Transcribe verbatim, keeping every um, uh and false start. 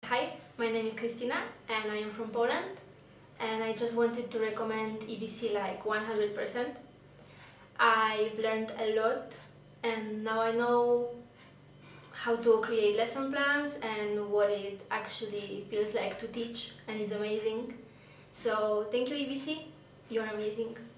Hi, my name is Krystyna and I am from Poland, and I just wanted to recommend E B C like one hundred percent. I've learned a lot and now I know how to create lesson plans and what it actually feels like to teach, and it's amazing. So thank you E B C, you're amazing.